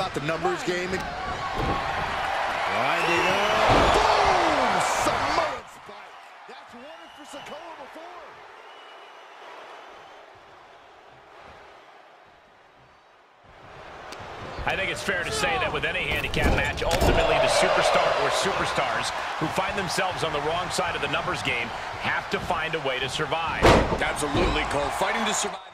about the numbers game. Winding up. Boom! Samoan spike. That's one for Sikoa before. I think it's fair to say that with any handicap match, ultimately the superstar or superstars who find themselves on the wrong side of the numbers game have to find a way to survive. Absolutely, Cole. Fighting to survive.